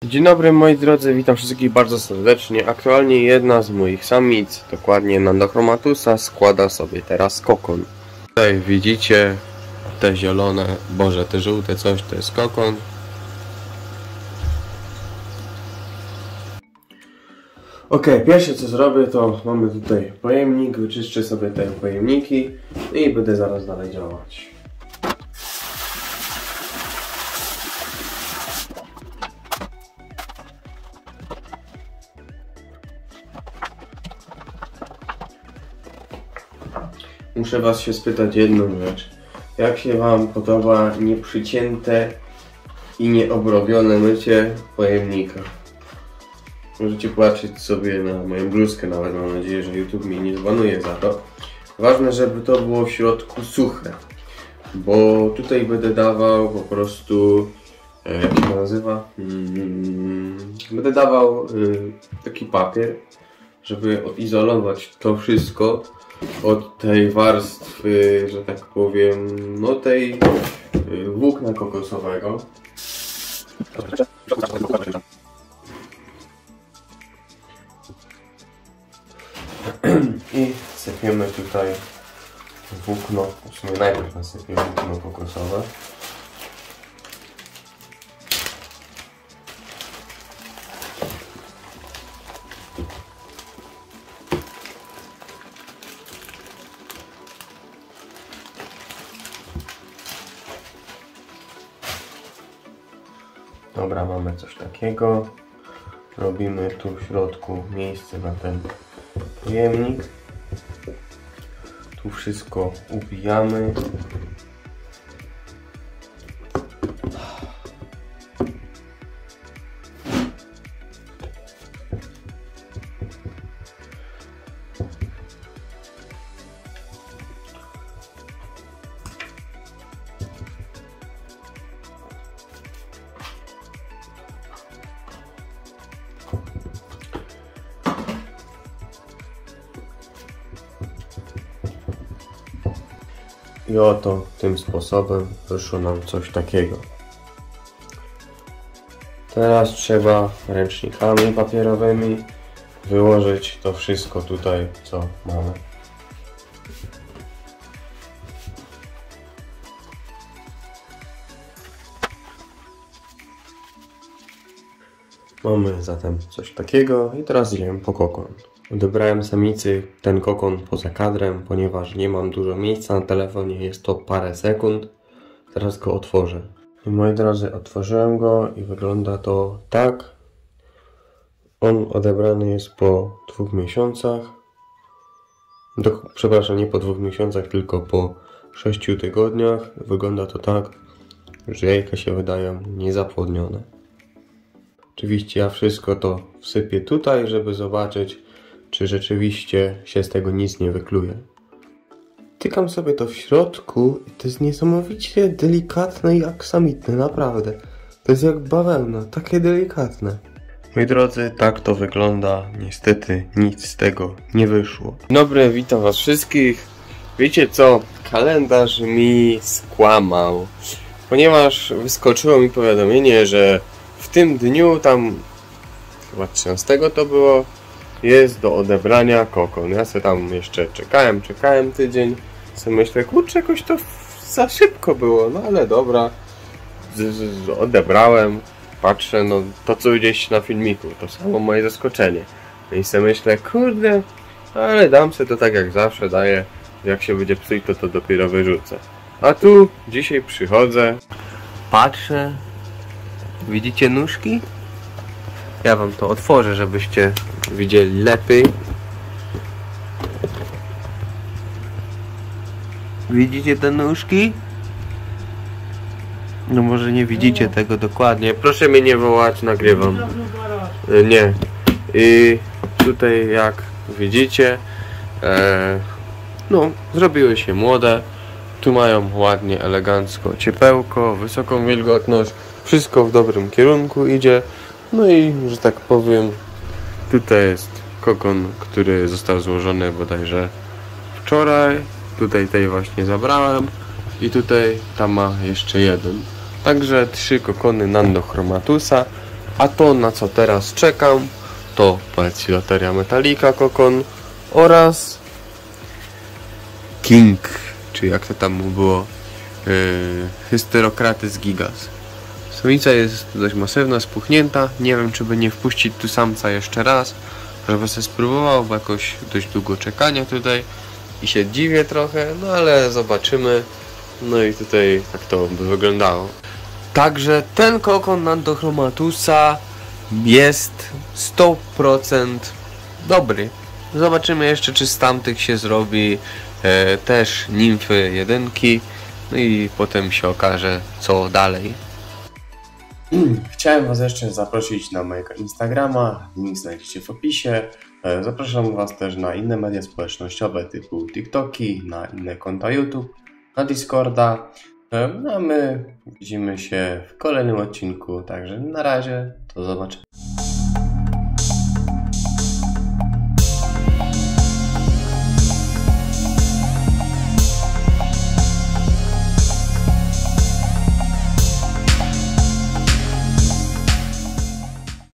Dzień dobry moi drodzy, witam wszystkich bardzo serdecznie. Aktualnie jedna z moich samic, dokładnie Nandochromatusa, składa sobie teraz kokon. Tutaj widzicie te zielone, te żółte coś, to jest kokon. Ok, pierwsze co zrobię, to mamy tutaj pojemnik, wyczyszczę sobie te pojemniki i będę zaraz dalej działać. Muszę was się spytać jedną rzecz. Jak się wam podoba nieprzycięte i nieobrobione mycie pojemnika? Możecie patrzeć sobie na moją bluzkę, nawet mam nadzieję, że YouTube mnie nie zbanuje za to. Ważne, żeby to było w środku suche, bo tutaj będę dawał po prostu, jak się to nazywa? Będę dawał taki papier, żeby odizolować to wszystko od tej warstwy, że tak powiem, no tej włókna kokosowego. I sypiemy tutaj włókno, w sumie najpierw nasypię włókno kokosowe. Dobra, mamy coś takiego. Robimy tu w środku miejsce na ten pojemnik. Tu wszystko ubijamy. I oto tym sposobem wyszło nam coś takiego. Teraz trzeba ręcznikami papierowymi wyłożyć to wszystko tutaj, co mamy. Mamy zatem coś takiego i teraz idziemy po kokon. Odebrałem samicy ten kokon poza kadrem, ponieważ nie mam dużo miejsca na telefonie, jest to parę sekund. Teraz go otworzę. I moi drodzy, otworzyłem go i wygląda to tak. On odebrany jest po 2 miesiącach. Przepraszam, nie po 2 miesiącach, tylko po 6 tygodniach. Wygląda to tak, że jajka się wydają niezapłodnione. Oczywiście ja wszystko to wsypię tutaj, żeby zobaczyć, czy rzeczywiście się z tego nic nie wykluje. Tykam sobie to w środku i to jest niesamowicie delikatne i aksamitne, naprawdę. To jest jak bawełna, takie delikatne. Moi drodzy, tak to wygląda. Niestety nic z tego nie wyszło. Dzień dobry, witam was wszystkich. Wiecie co? Kalendarz mi skłamał. Ponieważ wyskoczyło mi powiadomienie, że w tym dniu, tam chyba 13 to było, jest do odebrania kokon. Ja sobie tam jeszcze czekałem tydzień. Sobie myślę, kurczę, jakoś to za szybko było, no ale dobra. Odebrałem, patrzę, no to co gdzieś na filmiku, to samo moje zaskoczenie. I sobie myślę, kurde, ale dam sobie to tak jak zawsze daję. Jak się będzie psuć, to dopiero wyrzucę. A tu dzisiaj przychodzę, patrzę, widzicie nóżki? Ja wam to otworzę, żebyście widzieli lepiej. Widzicie te nóżki? No może nie widzicie tego dokładnie. Proszę mnie nie wołać, nagrywam. Nie. I tutaj jak widzicie, no zrobiły się młode. Tu mają ładnie, elegancko ciepełko, wysoką wilgotność. Wszystko w dobrym kierunku idzie. No i, że tak powiem, tutaj jest kokon, który został złożony bodajże wczoraj. Tutaj tej właśnie zabrałem i tutaj tam ma jeszcze jeden. Także 3 kokony Nandochromatusa. A to, na co teraz czekam, to Poeciloteria metallica kokon oraz King, czy jak to tam mu było, Hysterocrates gigas. Samica jest dość masywna, spuchnięta. Nie wiem, czy by nie wpuścić tu samca jeszcze raz, żeby sobie spróbował, bo jakoś dość długo czekania tutaj i się dziwię trochę, no ale zobaczymy. No i tutaj tak to by wyglądało. Także ten kokon Nantochromatusa jest 100% dobry. Zobaczymy jeszcze, czy z tamtych się zrobi też nimfy jedynki. No i potem się okaże, co dalej. Chciałem Was jeszcze zaprosić na mojego Instagrama, link znajdziecie w opisie. Zapraszam Was też na inne media społecznościowe typu TikToki, na inne konta YouTube, na Discorda. No a my widzimy się w kolejnym odcinku, także na razie, do zobaczenia.